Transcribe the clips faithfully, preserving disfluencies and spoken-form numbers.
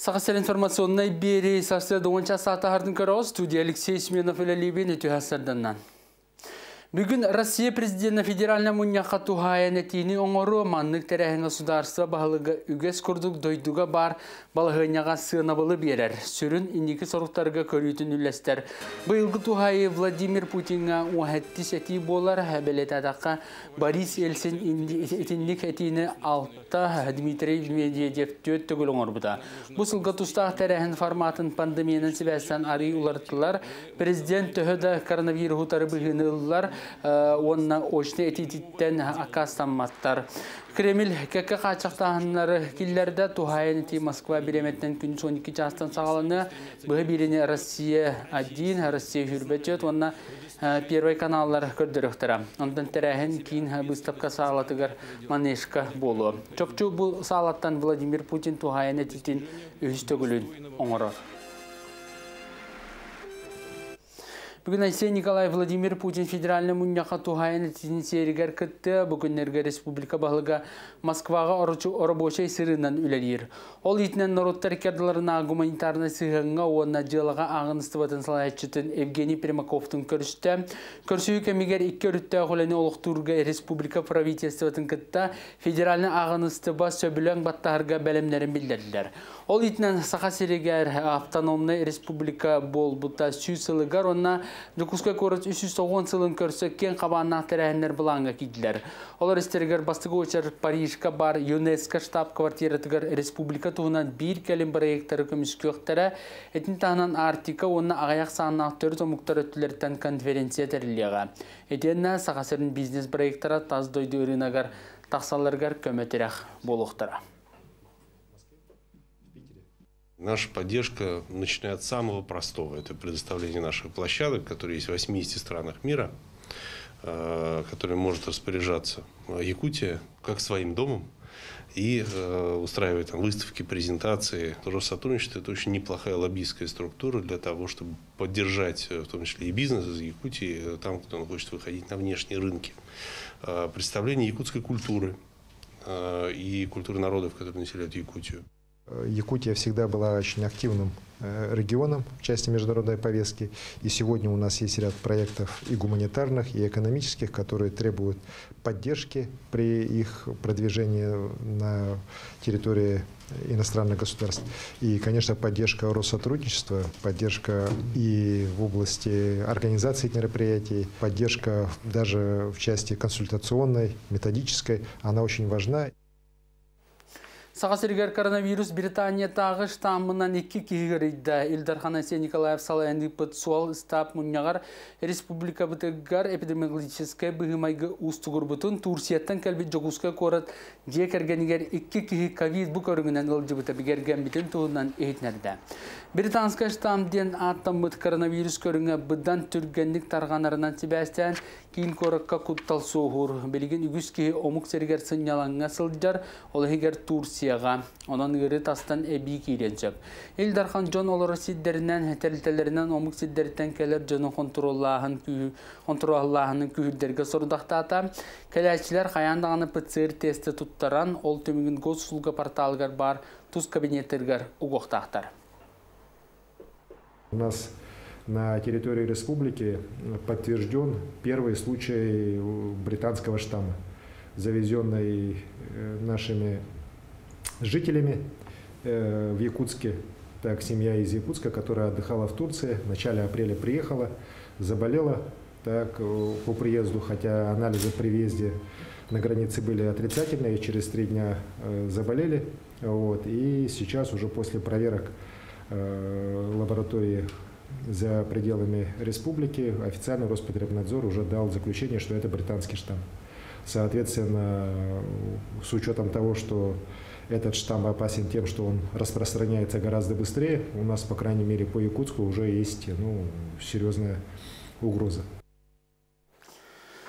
Сақасар информационной бери сарсы доңынча саатахардың көрі студия Алексей Сменов үлелебен өте хасарданнан. Бүгін Россия президенті федеральна мұньяқа тухая нәтейні оңыру маннық тәрәхін государства бағылығы үгес күрдік дойдуға бар балығыняға сığına бұлы берер. Сүрін индекі сорықтарға көрійтін үлестер. Бұйылғы тухайы Владимир Путинға уәхетті сәті болар. Бәлет адаққа Борис Эльсин етіндік әтейіні алтта Дмитрий Медведев төт түгіл оңыр бұда. Бұл сылғы тұстақ тәрәхін форматын пандемияның себәстен арый ұлартылар. Президент түхіді коронавирусутары бұғынылылар. Онна очны этититтен акастанматтар. Кремль кәкә қачақтағынлары келлерді тухайын еті Москва береметтен күн он екі жастан сағалыны бұғы беріне Россия один, Россия хүрбәтет, онна первый каналлар көрдіріқтіра. Ондан тәрәхін кейін бұстапқа сағалатығыр манешқа болу. Чөпчу бұл сағалаттан Владимир Путин тухайын етітін өйісті күлін оңырыр. Бүгін Айсей Николай Владимир Путин федеральный мұньяқа тухайын әтісін серігер күтті. Бүгіннерге республика бағылыға Москваға орабошай сырынан үлелер. Ол етінен народтар керділеріна гуманитарны сығыңға онына жылыға ағыныстыбатын салайчытын Евгений Примаковтың көрісті. Көрсігі кәмегер екі өрітті ғолені олықтырға республика правительстватын күтті федеральный ағыныстыба сөбілен баттағырға бәлемлерін білдерділер. Ол етінен сақа серігер автономный республика бол бұта сүйсілігер онына Докуска көріс үш жүз тоғыз сылын көрсі кен қабаннақ тәрәхінлер бұлаңға кейділер. Олар істергер бастығы өчер Парижка бар ЮНЕСКО штаб-квартиратығыр республика туғынан бір кәлім проекттары көміскі өқтері әтін тағынан Артика оны ағаяқ сағынақ төрт омықтар өттілерден конференция тәріліға. Әтенна сағасырын бизнес проекттары таз дойды өрінағар тақсаларғар көметерек болуқтыра. Наша поддержка начинает с самого простого. Это предоставление наших площадок, которые есть в восьмидесяти странах мира, которыми может распоряжаться Якутия как своим домом и устраивать там выставки, презентации. Россотрудничество – это очень неплохая лоббистская структура для того, чтобы поддержать в том числе и бизнес из Якутии, там, кто он хочет выходить на внешние рынки. Представление якутской культуры и культуры народов, которые населяют Якутию. Якутия всегда была очень активным регионом в части международной повестки. И сегодня у нас есть ряд проектов и гуманитарных, и экономических, которые требуют поддержки при их продвижении на территории иностранных государств. И, конечно, поддержка Россотрудничества, поддержка и в области организации мероприятий, поддержка даже в части консультационной, методической, она очень важна. Сағасыргер коронавирус Британия тағы штаммынан екі кегірейді. Илдархан Айсей Николаев салайынды бұт суал стап мұньяғар республика бұтығар эпидемиологическай бұғымайғы ұстығыр бұтын Турсияттан кәлбет жоғысқа қорат жекергенігер екі кеги ковид бұ көріңінен ұлжы бұты бігерген бітін туғынан ейтнерді. Британска штамден аттан бұт коронавирус көріңі бұддан түргенлік тарғанарынан себәстен кейін қорыққа құттал соғыр. Белген үгіз кеги омық сергер сынялаңға сылджар, олығығер Турсияға. Онан ғыры тастан әбей кейленшіп. Илдархан Джон олары сиддерінен, тәрілтелерінен омық сиддеріттен кәлер Джоны контроллағының күйілдерге сұрдақтата. Кәләчілер қаяндағаны ПЦР тесті тұттаран, ол төмігін госуслуга порталғар бар туз кабинеттергер ұғықтақтар. У нас на территории республики подтвержден первый случай британского штамма, завезенный нашими жителями в Якутске. Так, семья из Якутска, которая отдыхала в Турции, в начале апреля приехала, заболела так, по приезду, хотя анализы при въезде на границе были отрицательные, через три дня заболели. Вот, и сейчас уже после проверок лаборатории за пределами республики официальный Роспотребнадзор уже дал заключение, что это британский штамм. Соответственно, с учетом того, что этот штамм опасен тем, что он распространяется гораздо быстрее, у нас, по крайней мере, по Якутску уже есть ну, серьезная угроза.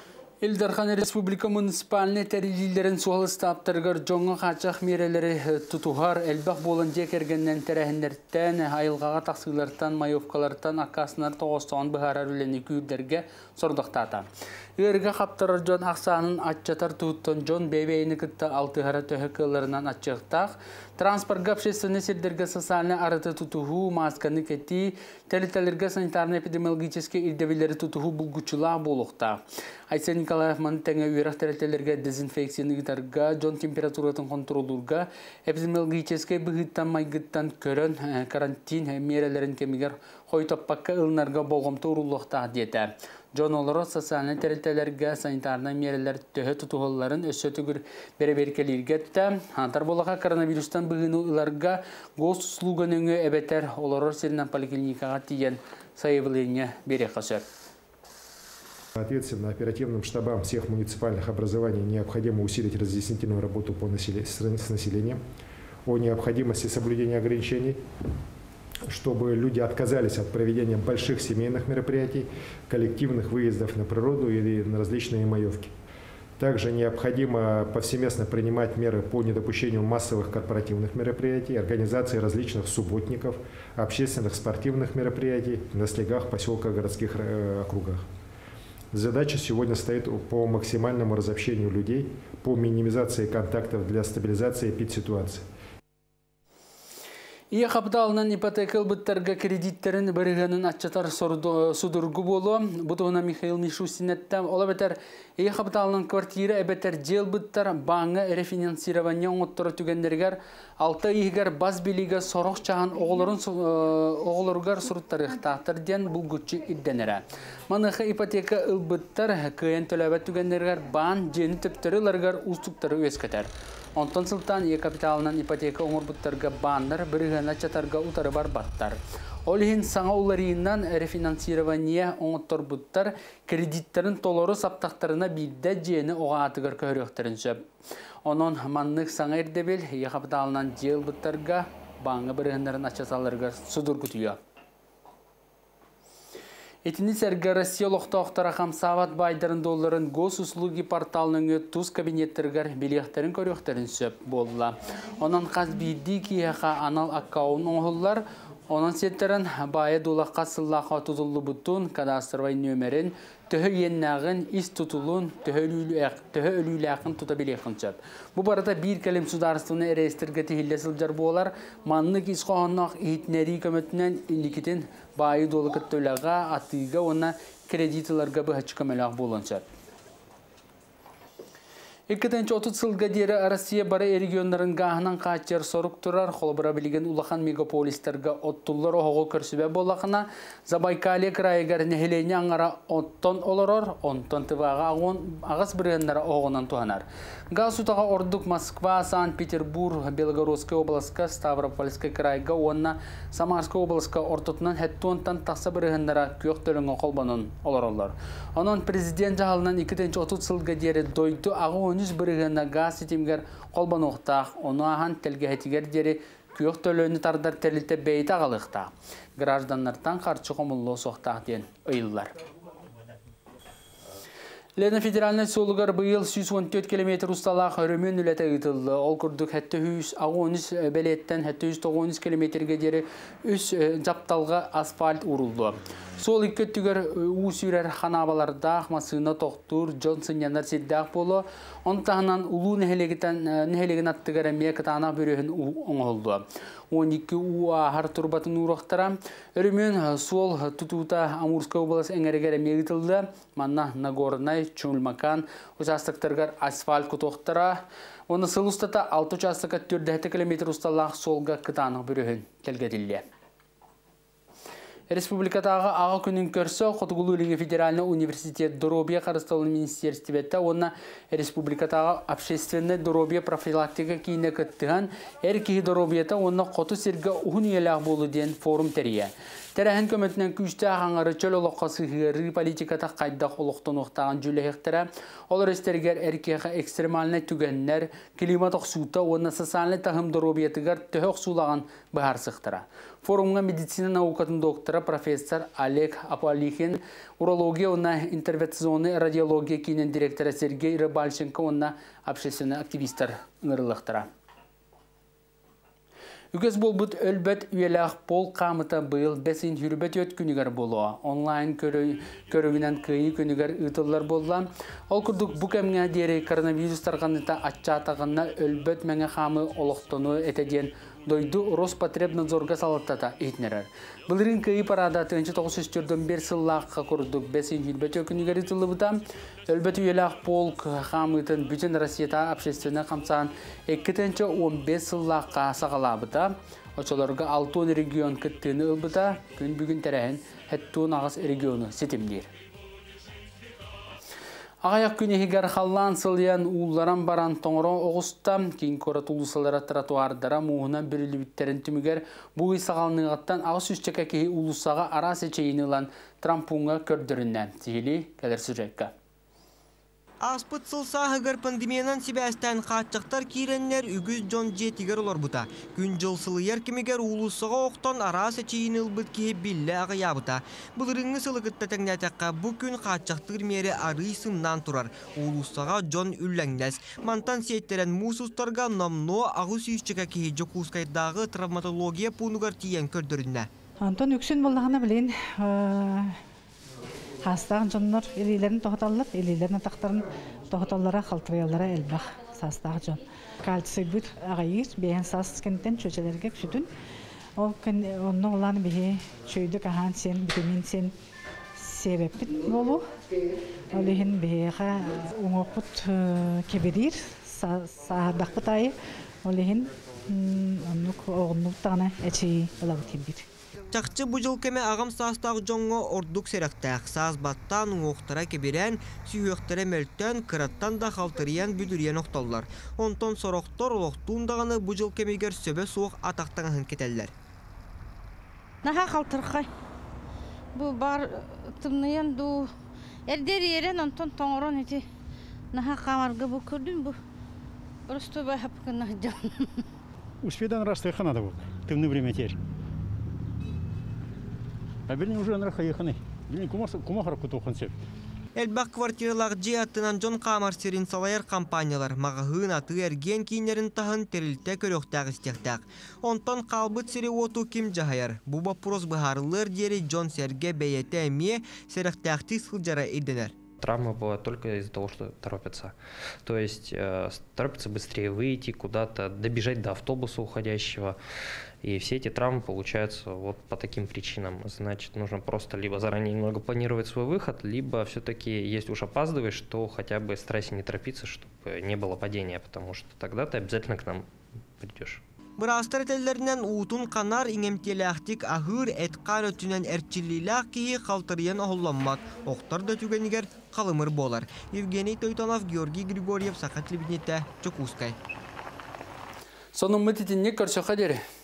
Илдархан Республика муниципальный тәрелилерін суалы стаптырғыр жоңғы қачақ мерелері тұтуғар әлбақ болын жек әргеннен тәрәхіндерттен, айылғаға тақсылардан, майовкалардан, аққасынар тоғыстауын бұғарар үлені күйірдерге сордықтата. Үрге қаптырыр жон ақсанын атчатар тұғыттан жон бәйбейіні күтті алтығара төхі кылларынан атчықтақ. Транспорт гапшесіні сердерге социальны арыты тұтуғу, масканы кетті, тәлітәлерге санитарно-эпидемиологический ирдевелері тұтуғу бұлгучыла болуқта. Айса Николаев маны тәңе үйрақ тәрәтелерге дезинфекцияны гитарға, жон температуратын контролдурға, эпидемиологический бұғыттан майғыттан көрін карантин мерелерін кемігер қой топпаққа ылнарға болғымты ұрулықта деді. Жон олары социальны тәрәтелерге санитарны мерелер төхі тұтуғыларын өсі түгір бәрі-беркелерге әтті. Антар болаға коронавирустан бұғыны ұларға ғос ұслуғын өңі әбетер олары серінен поликлиникаға тиген сайывылыне бере қасыр. Соответственно, оперативным штабам всех муниципальных образований необходимо усилить разъяснительную работу по населе... с населением о необходимости соблюдения ограничений, чтобы люди отказались от проведения больших семейных мероприятий, коллективных выездов на природу или на различные маевки. Также необходимо повсеместно принимать меры по недопущению массовых корпоративных мероприятий, организации различных субботников, общественных спортивных мероприятий на слегах поселка городских округах. Задача сегодня стоит по максимальному разобщению людей, по минимизации контактов для стабилизации эпидситуации. Ие қапталынан ипотекал бұттарға кредиттерін бірігінің атчатар судырғы болу. Бұтығына Михаил Мишустин әттім. Ола бәтер, ие қапталынан квартира әбәтер жел бұттар баңы рефинансирование оңыттыры түгендергер алты иегер баз билігі сорық чаған оғылырғар сұрыттары ұқтақтырден бұл күтші идденері. Манықы ипотека ұлбыттар көйен төләбәт түгендергер баң жені түптірілергер ұстықтары өскетер. Онтон сылтан ие капиталынан ипотека оңыр бұттарға баңдар бірігін атчатарға ұтары бар баттар. Олихин саңа уларыйынан рефинансирование оңыттыр бұттар кредиттерін толору саптақтарына білді жені оға атығыр көріқтерін сөп. Onun manlık sana erdebel, yakaptalınan jel bıttarga, bağı birgindарын açasalarga sudur kutuyor. Etini serga Rossiya loqtaqtara ham savat baydarın doların gos uslugi portalının tuz kabinetlerger bileğterin körüqterin söp bolla. Onun qaz bildi ki yaqa anal akkaun oğullar onun setlerin baya dolaqqa sıllaqa tutullu butun kadastr ve nömerin töhü yennağın is tutulun töhü ölüləqin tutabileğin söp. Bu barada bir kelim sudarstığını erestirgeti hillesılcar bolar manlık isqoğannaq eğitneri kömötünen illikitin bayı dolu kıttolağa attığı ona kreditlarga bu haçkamelaq bolunca. İkinci otuz yılga deri Rossiya bara regionların gahınan qaçar soruk turar, xolbara bilgen ulaqan megapolislerga ottullar oğu körsübe bolaqına Zabaykaliya krayigar neheleni angara otton oloror, onton tıvağa ağız birgenlere oğunan tuhanar. Gazutağa orduk Moskva, Sankt Peterburg, Belgorodskaya oblaska, Stavropolskaya krayiga onna Samarskaya oblaska ortutunan hettuontan taqsa birgenlere kök tölüngü kolbanın olorollar. Onun prezident jahalından ikinci otuz yılga deri doydu ağı onuz birgena gaz sitemger kolban oqtaq, onu ahan telgehetiger deri kök tölünü tardar terlite beyti ağalıqta. Grajdanlardan qarşı qomullu soqtaq den ıyıllar. Lena Federalne solugar bu yıl yüz on dört kilometre ustalaq örümün ülete gıtıldı. Ol kurduk hatta yüz ağonuz beletten hatta yüz dokuz kilometrege deri üç japtalga asfalt uruldu. Sol iki tüger u sürer xanabalarda masına toqtur Johnson yanar siddaq bolu. Ontahnan ulu nehelegiten nehelegin attıgar mekatana bürühün oğuldu. on iki u har turbatın uruqtara. Örümün sol tututa Amurskaya oblasi engergere megitıldı. Manna Nagornay Chulmakan участокторгар асфальт кутоқтара. Оны сыл устата алты участокка төрт километр усталақ солға кытанық бүрігін келгеділі. Республикатағы аға күнін көрсі, Қотығылы Федеральный университет Доробия Қарысталын министерстиветті, оны Республикатағы общественный Доробия профилактика кейіне күттіған, әр кейі Доробията оны Қоты серге ұғын елақ болу ден форум тәрия. Terehen kömetinden küçte ağanları çöl oloqası hıgırı politikata qaydaq oluqtan oqtağın cüleheqtira, olur isterger erkeğe ekstremaline tügenler, klimat oqsuta o nasasanlı tahım dorobiyetigar töhöq sulağın bahar sıqtıra. Forumga meditsina naukatın doktora profesör Oleg Apolikhin, urologiya ona intervensioni radiologiya kinin direktörü Sergey Rybalchenko ona общественный aktivistler ыңырылықтыra. Үгіз болбут өлбет үйеләқ пол қамыта бұйыл бәсін хүрбет өт күнігер болуа. Онлайн көрігінен күйі күнігер ұтылар болуа. Ол күрдік бұ кәміңе дері коронавирус тарғаныта атчатағына өлбет мәңе қамы олықтыны әтеден дойду Роспотребнадзорга салаттата етнерер. Бұлырын күйі парада тыгынчы тоғыз жүз төртден бер сыллаққа күрдік бәсін хүрбет өт күнігер ұтылы бұта. Өлбет үйеләқ пол қамытын бүтін Россията общественне қамсан екітінші он бес сыллаққа сағала бұта. Очолорга алтын регион кыттыны ылбыта, күн бүгін тәрәхін әттуын ағыз регионы сетімдер. Ағаяқ күні хигар қаллан сылиян уыларан баран тоңырон оғыста, кейін көрі тұлысылары тротуардара мұғына бірілі біттерін түмігер бұғы сағалынығаттан ағыз үстікі кейі ұлысаға ара сечейіні ұлан трампуңға көрдіріннен. Сихили кәдір сүрекка. Аспыт сылсағығыр пандемиянан себәстен қатчықтар кейренлер үгіз жон жетігер олар бұта. Күн жыл сылыяр кемегер ұлысыға оқтан арасы чейін ұлбыт кейі білі ағыя бұта. Бұлырыңы сылығытта тәңнәтәққа бұл күн қатчықтыр мері ары сымнан тұрар. Ұлысыға жон үлләңдәс. Мантан сеттерен мұсыстарға намно ағы сүйшчіға кейі жоқуызқайдағы травматология пұнығар тиен көрдірінне. Антон үксін болдағына білейін. Хастағын жонлар елейлерін тоғыталылар, елейлерін атақтарын тоғыталылара, қалтырыялара әлбақ састағы жон. Кальций бұд ағайыр, бейін сас кенттен чөчелерге күшітін. Оның оланы бейі чөйді қаған сен, витамин сен себеппін болу. Олығын бейіға оңоқпыт кебедір, сағадақ бұтайы. Олығын оғынлықтағына әчейі олабы кембір. Чақчы бұжыл кеме ағам састағы жоңғы ордық серақтақ. Саз баттан оқтара кеберен, сүйіқтері мөлттен, қыраттан да қалтыриян бүдіриян оқталылар. Онтон сороқтор олықтуындағаны бұжыл кемегер сөбе суық атақтан ағын кетелілер. Наға қалтырқай. Бұл бар тымныян ду әрдер ерен онтон тоңырон еті. Наға қамарғы бұл көрдің бұл. Ұрысты бай хапқын нағыдың. Успедан расты қанады бұл. Тымны время тер. А біріне уже анрақа еқаны. Біріне кумахара күтуқын сеп. Әлбақ квартиралар же аттынан жон қамар серін салайыр компаниялар мағығын аты әрген кейнерін тағын терілті көріқтағы істектәк. Онтан қалбыт сері оту кем жағайыр. Бұл бапрос бұхарылыр дері жон серге бәйеті әме серіқтәқті сылжара едінер. Травма бывает только из-за того, что торопятся. То есть э, торопятся быстрее выйти куда-то, добежать до автобуса уходящего. И все эти травмы получаются вот по таким причинам. Значит, нужно просто либо заранее немного планировать свой выход, либо все-таки, если уж опаздываешь, то хотя бы старайся не торопиться, чтобы не было падения, потому что тогда ты обязательно к нам придешь. Бұрастыр әтелерінен ұтын қанар иңемтеләқтік ағыр әтқар өтінен әрчіліләқ кейі қалтыриян оғыланмат. Оқтар да түгенігер қалымыр болар. Евгений Тойтанов, Георгий Григорьев, Сақат Лебеднетті, Чокускай. Соның мұтетінне көршіға дері.